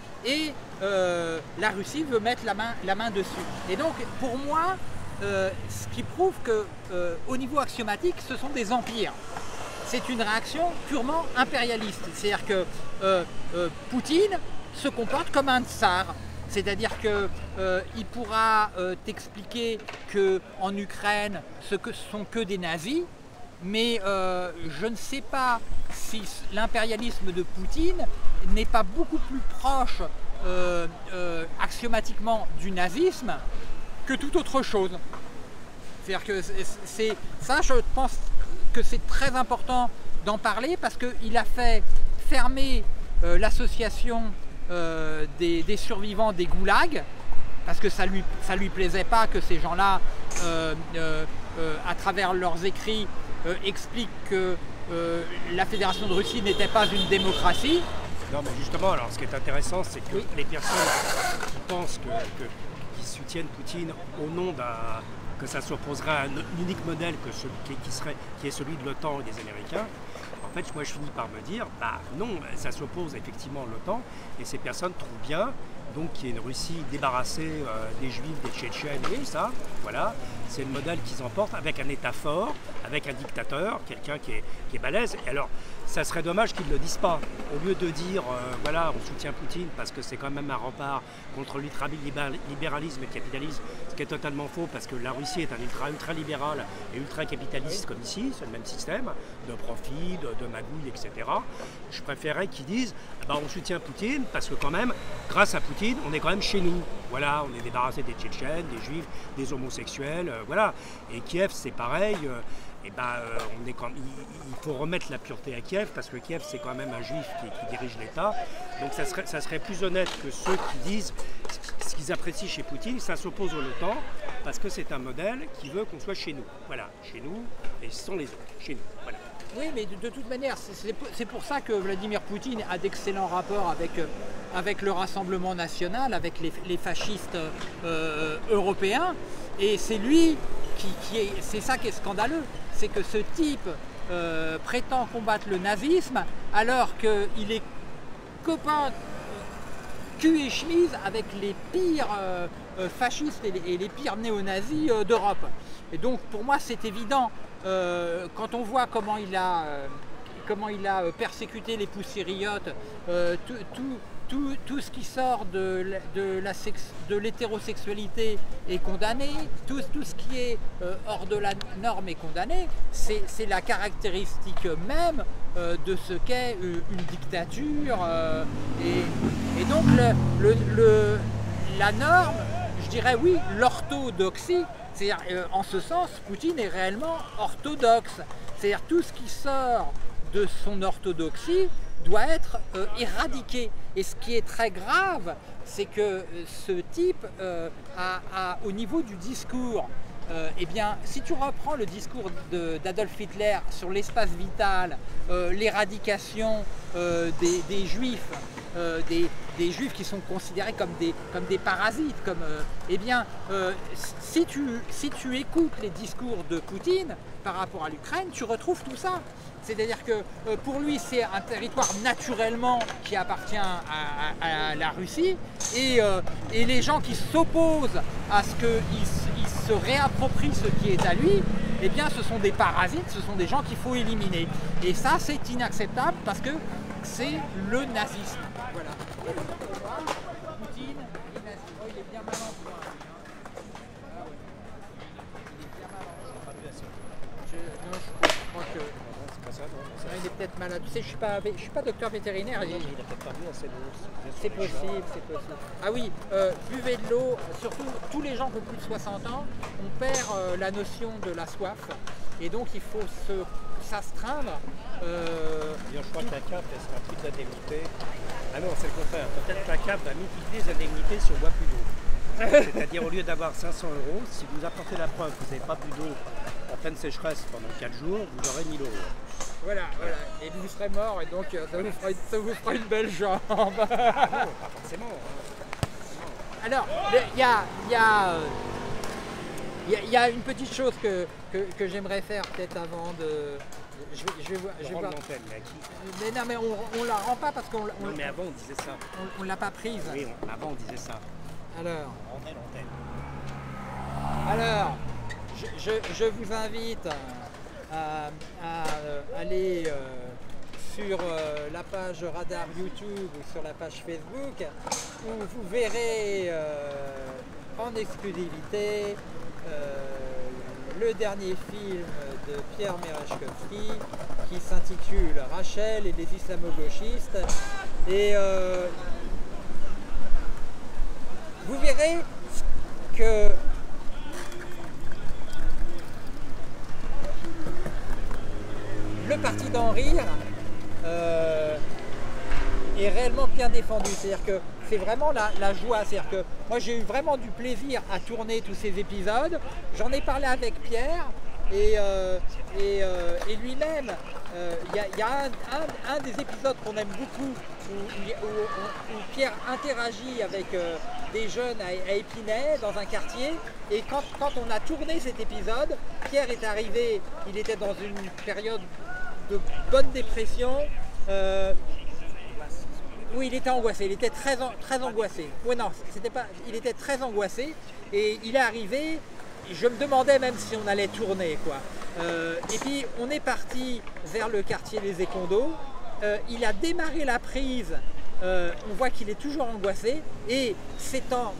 et euh, la Russie veut mettre la main, la main dessus. Et donc pour moi, euh, ce qui prouve que euh, au niveau axiomatique, ce sont des empires. C'est une réaction purement impérialiste. C'est-à-dire que euh, euh, Poutine se comporte comme un tsar. C'est-à-dire qu'il euh, pourra euh, t'expliquer qu'en Ukraine, ce ne sont que des nazis, mais euh, je ne sais pas si l'impérialisme de Poutine n'est pas beaucoup plus proche euh, euh, axiomatiquement du nazisme que toute autre chose. C'est-à-dire que c'est, ça, je pense que c'est très important d'en parler, parce qu'il a fait fermer euh, l'association Euh, des, des survivants des goulags, parce que ça lui, ça lui plaisait pas que ces gens-là, euh, euh, euh, à travers leurs écrits, euh, expliquent que euh, la Fédération de Russie n'était pas une démocratie. Non, mais justement, alors ce qui est intéressant, c'est que oui. les personnes qui pensent que, que, qui soutiennent Poutine au nom d'un, que ça s'opposerait à un unique modèle que ce, qui, qui, serait, qui est celui de l'OTAN et des Américains, en fait, moi je finis par me dire, bah non, ça s'oppose effectivement à l'OTAN, et ces personnes trouvent bien donc qu'il y ait une Russie débarrassée euh, des Juifs, des Tchétchènes et tout ça. Voilà, c'est le modèle qu'ils emportent, avec un État fort, avec un dictateur, quelqu'un qui est, qui est balèze. Et alors, ça serait dommage qu'ils ne le disent pas. Au lieu de dire, euh, voilà, on soutient Poutine parce que c'est quand même un rempart contre l'ultralibéralisme et le capitalisme, ce qui est totalement faux, parce que la Russie est un ultra-ultra-libéral et ultra-capitaliste comme ici, c'est le même système, de profit, de, de magouille, et cetera. Je préférerais qu'ils disent, bah, on soutient Poutine parce que quand même, grâce à Poutine, on est quand même chez nous. Voilà, on est débarrassé des Tchétchènes, des Juifs, des homosexuels, euh, voilà. Et Kiev, c'est pareil. Euh, et ben, euh, on est quand, il, il faut remettre la pureté à Kiev, parce que Kiev, c'est quand même un Juif qui, qui dirige l'État. Donc ça serait, ça serait plus honnête que ceux qui disent ce qu'ils apprécient chez Poutine, ça s'oppose à l'OTAN, parce que c'est un modèle qui veut qu'on soit chez nous. Voilà, chez nous, et ce sont les autres, chez nous. Voilà. Oui, mais de, de toute manière, c'est pour ça que Vladimir Poutine a d'excellents rapports avec, avec le Rassemblement national, avec les, les fascistes euh, européens. Et c'est lui qui, qui est... C'est ça qui est scandaleux, c'est que ce type euh, prétend combattre le nazisme alors qu'il est copain cul et chemise avec les pires euh, fascistes et les, et les pires néo-nazis euh, d'Europe. Et donc pour moi c'est évident. Euh, quand on voit comment il a, euh, comment il a euh, persécuté les poussériotes, euh, tout, tout, tout, tout ce qui sort de, de, la sex, de l'hétérosexualité est condamné, tout, tout ce qui est euh, hors de la norme est condamné, c'est la caractéristique même euh, de ce qu'est euh, une dictature. Euh, et, et donc le, le, le, la norme, je dirais oui, l'orthodoxie, c'est-à-dire, euh, en ce sens, Poutine est réellement orthodoxe. C'est-à-dire, tout ce qui sort de son orthodoxie doit être euh, éradiqué. Et ce qui est très grave, c'est que euh, ce type, euh, a, a, au niveau du discours, euh, eh bien, si tu reprends le discours d'Adolf Hitler sur l'espace vital, euh, l'éradication euh, des, des Juifs, euh, des, des Juifs qui sont considérés comme des, comme des parasites, comme, euh, eh bien, euh, si, tu, si tu écoutes les discours de Poutine, par rapport à l'Ukraine, tu retrouves tout ça. C'est-à-dire que euh, pour lui, c'est un territoire naturellement qui appartient à, à, à la Russie. Et, euh, et les gens qui s'opposent à ce qu'il se réapproprie ce qui est à lui, eh bien ce sont des parasites, ce sont des gens qu'il faut éliminer. Et ça, c'est inacceptable parce que c'est le nazisme. Voilà. Poutine est nazi. Oh, il est bien malin. Ah, ouais. Il est bien malin. Je, non, je crois que... Ça, non, ça, il est peut-être malade. Tu sais, je ne suis, pas, je suis pas docteur vétérinaire. Non, il n'a peut-être pas bu assez d'eau. C'est possible, c'est possible. Ah oui, euh, buvez de l'eau. Surtout, tous les gens qui ont plus de soixante ans, on perd euh, la notion de la soif. Et donc, il faut s'astreindre. Euh, je crois que la C A F, elle sera toute l'indemnité. Ah non, c'est le contraire. Peut-être que la C A F va multiplier les indemnités si on boit plus d'eau. C'est-à-dire, au lieu d'avoir cinq cents euros, si vous apportez la preuve que vous n'avez pas bu d'eau en pleine sécheresse pendant quatre jours, vous aurez mille euros. Voilà, voilà, et vous serez mort et donc ça vous fera une, ça vous fera une belle jambe. Non, pas forcément. Hein. Alors, il y a, y, a, euh, y, y a une petite chose que, que, que j'aimerais faire peut-être avant de... Je vais, je vais, je vais voir. Mais, qui... mais non, mais on ne la rend pas parce qu'on... Non, mais avant on disait ça. On ne l'a pas prise. Oui, on, avant on disait ça. Alors, on rendait l'antenne. Alors, je, je, je vous invite à, à aller euh, sur euh, la page Radar YouTube ou sur la page Facebook où vous verrez euh, en exclusivité euh, le dernier film de Pierre Merezhkovski qui s'intitule Rachel et les islamo-gauchistes. Et euh, vous verrez que le parti d'en rire euh, est réellement bien défendu. C'est-à-dire que c'est vraiment la, la joie. C'est-à-dire que moi j'ai eu vraiment du plaisir à tourner tous ces épisodes. J'en ai parlé avec Pierre et, euh, et, euh, et lui-même. Il euh, y, y a un, un, un des épisodes qu'on aime beaucoup où, où, où, où Pierre interagit avec euh, des jeunes à, à Épinay dans un quartier. Et quand, quand on a tourné cet épisode, Pierre est arrivé, il était dans une période de bonne dépression. Euh, oui, il était angoissé, il était très, très angoissé. Oui, non, c'était pas, il était très angoissé et il est arrivé. Je me demandais même si on allait tourner, quoi. Euh, et puis on est parti vers le quartier des Écondos. Euh, il a démarré la prise. Euh, on voit qu'il est toujours angoissé et c'est en,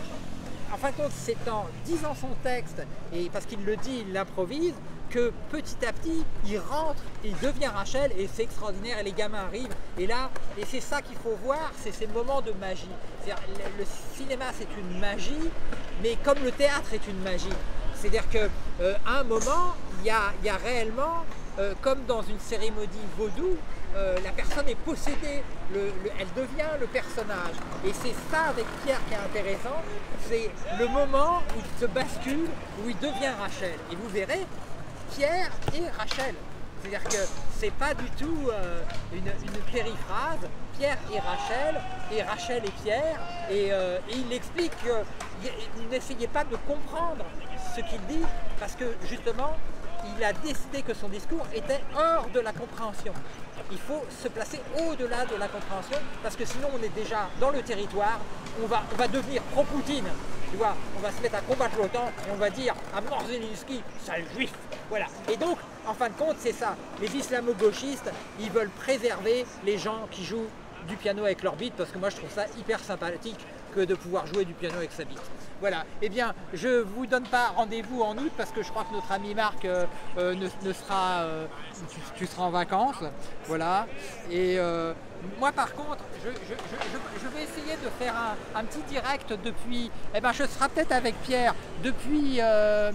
en fin de compte, c'est en disant son texte et parce qu'il le dit, il l'improvise, que petit à petit, il rentre, il devient Rachel et c'est extraordinaire et les gamins arrivent. Et là, et c'est ça qu'il faut voir, c'est ces moments de magie. C'est-à-dire, le, le cinéma, c'est une magie, mais comme le théâtre est une magie. C'est-à-dire qu'à euh, un moment, il y a, y a réellement, euh, comme dans une cérémonie vaudou, euh, la personne est possédée, le, le, elle devient le personnage. Et c'est ça avec Pierre qui est intéressant, c'est le moment où il se bascule, où il devient Rachel. Et vous verrez, Pierre et Rachel. C'est-à-dire que c'est pas du tout euh, une, une périphrase, Pierre et Rachel, et Rachel et Pierre, et, euh, et il explique qu'il n'essayait pas de comprendre ce qu'il dit, parce que justement, il a décidé que son discours était hors de la compréhension. Il faut se placer au-delà de la compréhension, parce que sinon on est déjà dans le territoire, on va, on va devenir pro-Poutine. Tu vois, on va se mettre à combattre l'OTAN et on va dire à Morzelinski, sale juif. Voilà. Et donc, en fin de compte, c'est ça. Les islamo-gauchistes, ils veulent préserver les gens qui jouent du piano avec leur bite, parce que moi je trouve ça hyper sympathique que de pouvoir jouer du piano avec sa bite. Voilà. Eh bien, je ne vous donne pas rendez-vous en août parce que je crois que notre ami Marc euh, euh, ne, ne sera, euh, tu, tu seras en vacances. Voilà. Et euh, moi par contre, je, je, je, je vais essayer de faire un, un petit direct depuis, eh ben je serai peut-être avec Pierre depuis, euh,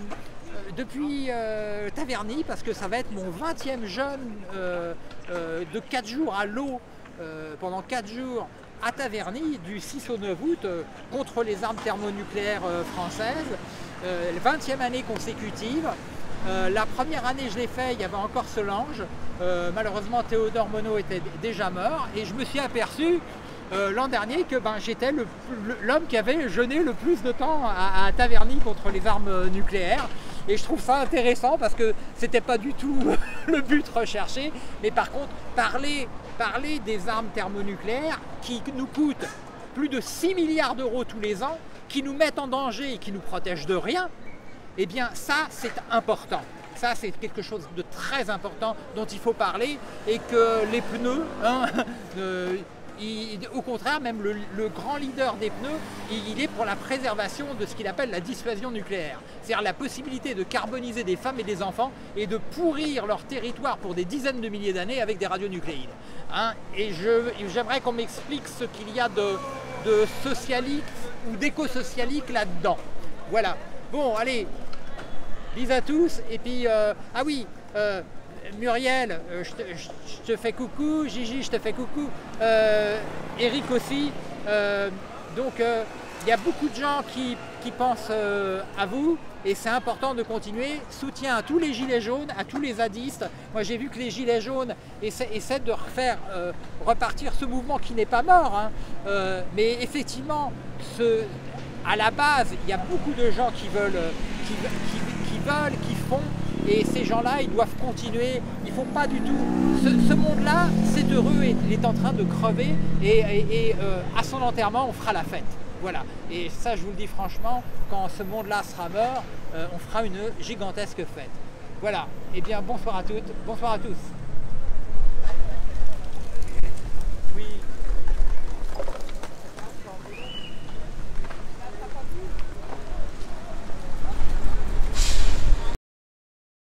depuis euh, Taverny, parce que ça va être mon vingtième jeûne euh, euh, de quatre jours à l'eau, euh, pendant quatre jours à Taverny, du six au neuf août, euh, contre les armes thermonucléaires euh, françaises, euh, vingtième année consécutive. Euh, la première année je l'ai fait, il y avait encore Solange, euh, malheureusement Théodore Monod était déjà mort, et je me suis aperçu euh, l'an dernier que ben, j'étais l'homme qui avait jeûné le plus de temps à, à Taverny contre les armes nucléaires. Et je trouve ça intéressant parce que c'était pas du tout le but recherché. Mais par contre, parler, parler des armes thermonucléaires qui nous coûtent plus de six milliards d'euros tous les ans, qui nous mettent en danger et qui nous protègent de rien, eh bien ça c'est important. Ça c'est quelque chose de très important dont il faut parler et que les pneus, hein, euh, il, au contraire même le, le grand leader des pneus, il, il est pour la préservation de ce qu'il appelle la dissuasion nucléaire. C'est-à-dire la possibilité de carboniser des femmes et des enfants et de pourrir leur territoire pour des dizaines de milliers d'années avec des radionucléides. Hein, et j'aimerais qu'on m'explique ce qu'il y a de, de socialique ou d'éco-socialique là-dedans. Voilà. Bon, allez, bisous à tous. Et puis, euh, ah oui, euh, Muriel, euh, je, te, je te fais coucou. Gigi, je te fais coucou. Euh, Eric aussi. Euh, donc, il euh, y a beaucoup de gens qui, qui pensent euh, à vous. Et c'est important de continuer. Soutien à tous les gilets jaunes, à tous les zadistes. Moi, j'ai vu que les gilets jaunes essaient, essaient de refaire euh, repartir ce mouvement qui n'est pas mort. Hein. Euh, mais effectivement, ce, à la base, il y a beaucoup de gens qui veulent, qui, qui, qui veulent, qui font. Et ces gens-là, ils doivent continuer. Il ne faut pas du tout. Ce, ce monde-là, c'est heureux et il est en train de crever. Et, et, et euh, à son enterrement, on fera la fête. Voilà, et ça je vous le dis franchement, quand ce monde-là sera mort, euh, on fera une gigantesque fête. Voilà, et bien bonsoir à toutes, bonsoir à tous.